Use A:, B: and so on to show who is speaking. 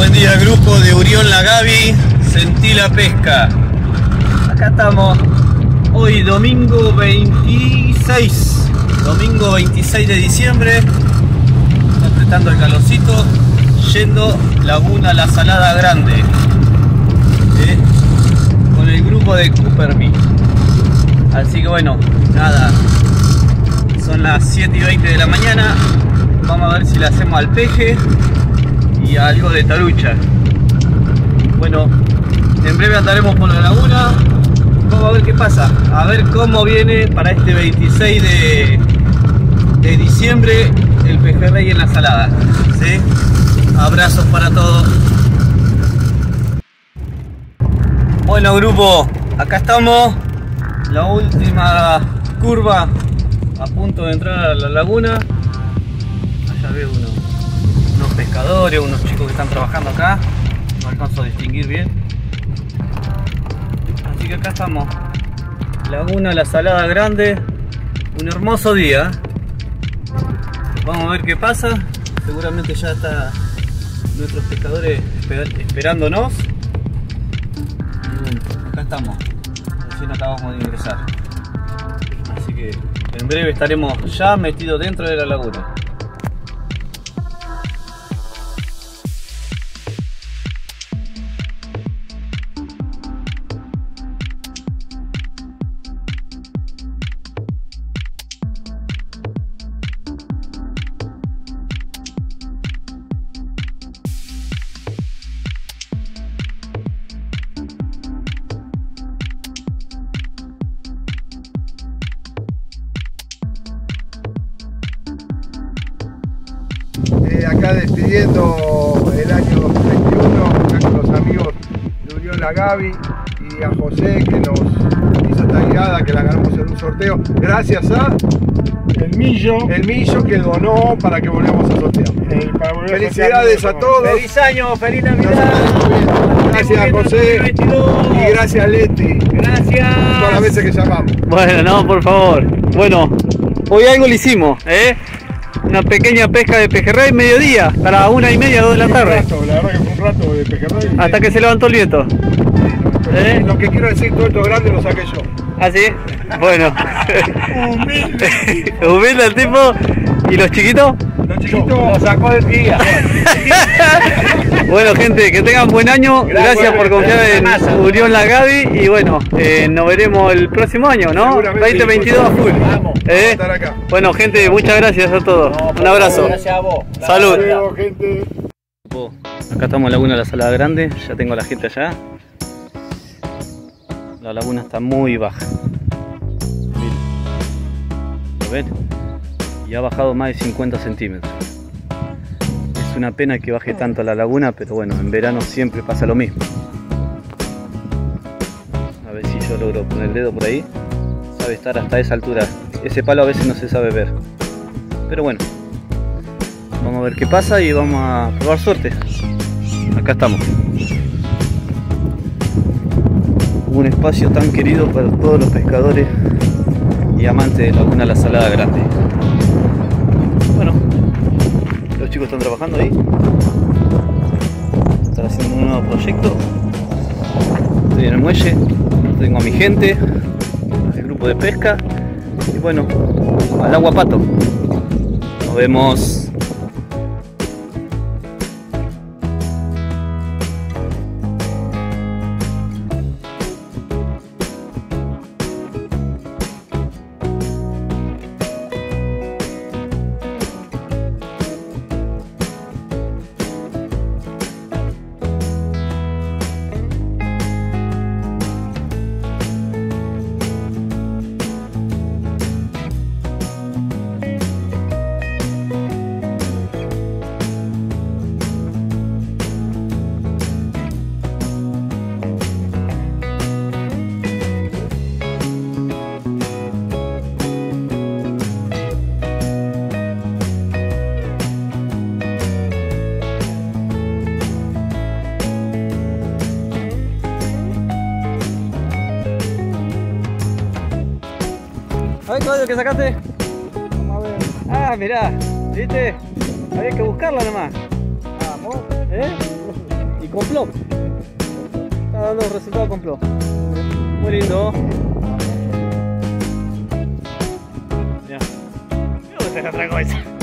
A: Buen día, grupo de Urión La Gaby, sentí la pesca. Acá estamos hoy domingo 26 de diciembre, apretando el calorcito, yendo Laguna La Salada Grande, con el grupo de Cooperby. Así que bueno, nada, son las 7:20 de la mañana. Vamos a ver si le hacemos al peje y algo de tarucha. Bueno, en breve andaremos por la laguna. Vamos a ver qué pasa, a ver cómo viene para este 26 de diciembre el pejerrey en la salada, ¿sí? Abrazos para todos. Bueno, grupo, acá estamos, la última curva, a punto de entrar a la laguna. Allá veo unos pescadores, unos chicos que están trabajando acá, no alcanzo a distinguir bien. Así que acá estamos, Laguna La Salada Grande, un hermoso día. Vamos a ver qué pasa, seguramente ya están nuestros pescadores esperándonos. Y bueno, acá estamos, recién acabamos de ingresar. Así que en breve estaremos ya metidos dentro de la laguna.
B: Acá despidiendo el año 2021, acá con los amigos de Urión La Gaby y a José que nos hizo esta guiada, que la ganamos en un sorteo, gracias a
C: el Millo
B: que donó para que volvamos a sortear. Felicidades a todos.
A: ¡Feliz año! ¡Feliz Navidad!
B: Gracias José y gracias Leti.
A: Gracias.
B: Todas las veces que llamamos.
A: Bueno, no, por favor. Bueno, hoy algo le hicimos, una pequeña pesca de pejerrey, mediodía, a las 1:30, 2 de la tarde.
C: La verdad que fue un rato de pejerrey.
A: Hasta que se levantó el viento.
B: Lo que quiero decir, todo esto grande lo saqué yo.
A: ¿Ah, sí? Bueno.
C: Humilde.
A: Humilde el tipo. ¿Y los chiquitos?
B: Los chiquitos lo sacó del día.
A: Bueno, gente, que tengan buen año. Gracias por confiar en Urión La Gaby. Y bueno, nos veremos el próximo año, ¿no? 2022 a full.
B: Vamos a estar acá.
A: Bueno, gente, muchas gracias a todos. Un abrazo.
D: Gracias a vos.
A: Salud.
C: Luego, gente.
A: Acá estamos en Laguna La Salada Grande. Ya tengo a la gente allá. La laguna está muy baja. Miren. ¿Lo ven? Y ha bajado más de 50 centímetros. Es una pena que baje tanto la laguna, pero bueno, en verano siempre pasa lo mismo. A ver si yo logro poner el dedo por ahí. Sabe estar hasta esa altura. Ese palo a veces no se sabe ver. Pero bueno, vamos a ver qué pasa y vamos a probar suerte. Acá estamos. Un espacio tan querido para todos los pescadores y amantes de Laguna La Salada Grande. Bueno, los chicos están trabajando ahí. Están haciendo un nuevo proyecto. Estoy en el muelle, tengo a mi gente, el grupo de pesca y bueno, al agua pato. Nos vemos. A ver, caballo, ¿qué sacaste?
C: Vamos a ver.
A: Ah, mirá, ¿viste? Había que buscarla nomás.
C: Vamos.
A: ¿Eh? complot. Está dando un resultado complot. Muy lindo. Ya. Me gusta la otra cosa.